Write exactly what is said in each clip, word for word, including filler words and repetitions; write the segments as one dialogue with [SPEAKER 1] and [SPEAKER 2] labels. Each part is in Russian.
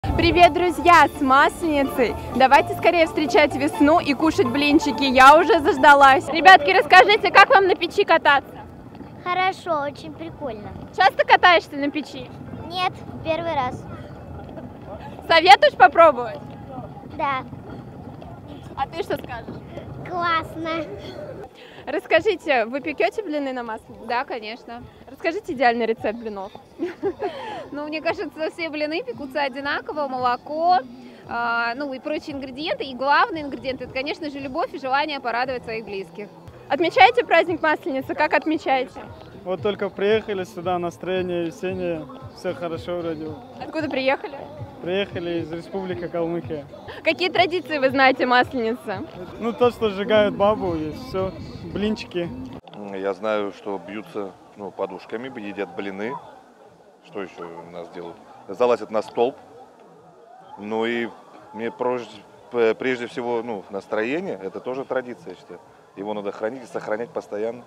[SPEAKER 1] Привет, друзья, с Масленицей! Давайте скорее встречать весну и кушать блинчики, я уже заждалась. Ребятки, расскажите, как вам на печи кататься?
[SPEAKER 2] Хорошо, очень прикольно.
[SPEAKER 1] Часто катаешься на печи?
[SPEAKER 2] Нет, первый раз.
[SPEAKER 1] Советуешь попробовать?
[SPEAKER 2] Да.
[SPEAKER 1] А ты что скажешь?
[SPEAKER 2] Классно.
[SPEAKER 1] Расскажите, вы пекете блины на масле? Да, конечно. Расскажите идеальный рецепт блинов.
[SPEAKER 3] Ну, мне кажется, все блины пекутся одинаково, молоко, э, ну и прочие ингредиенты. И главный ингредиент – это, конечно же, любовь и желание порадовать своих близких.
[SPEAKER 1] Отмечаете праздник Масленицы? Как отмечаете?
[SPEAKER 4] Вот только приехали сюда, настроение весеннее, все хорошо вроде.
[SPEAKER 1] Откуда приехали?
[SPEAKER 4] Приехали из Республики Калмыкия.
[SPEAKER 1] Какие традиции вы знаете Масленицы?
[SPEAKER 4] Ну, то, что сжигают бабу, и все, блинчики.
[SPEAKER 5] Я знаю, что бьются ну, подушками, едят блины. Что еще у нас делают? Залазят на столб. Ну и мне прежде, прежде всего ну, настроение, это тоже традиция, я считаю. Его надо хранить и сохранять постоянно.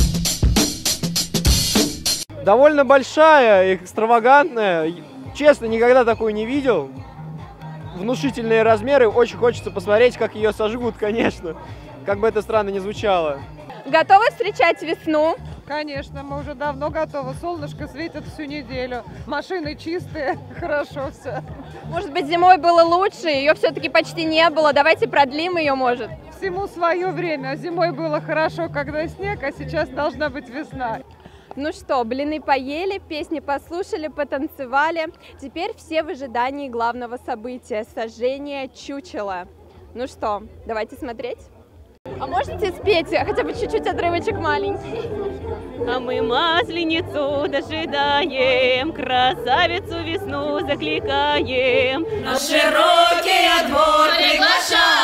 [SPEAKER 6] Довольно большая, экстравагантная. Честно, никогда такую не видел. Внушительные размеры. Очень хочется посмотреть, как ее сожгут, конечно. Как бы это странно ни звучало.
[SPEAKER 1] Готовы встречать весну?
[SPEAKER 7] Конечно, мы уже давно готовы. Солнышко светит всю неделю. Машины чистые, хорошо все.
[SPEAKER 1] Может быть, зимой было лучше, ее все-таки почти не было. Давайте продлим ее, может.
[SPEAKER 7] Всему свое время. Зимой было хорошо, когда снег, а сейчас должна быть весна.
[SPEAKER 1] Ну что, блины поели, песни послушали, потанцевали. Теперь все в ожидании главного события – сожжения чучела. Ну что, давайте смотреть. А можете спеть хотя бы чуть-чуть отрывочек маленький?
[SPEAKER 8] А мы Масленицу дожидаем, красавицу весну закликаем.
[SPEAKER 9] На широкий двор приглашаем.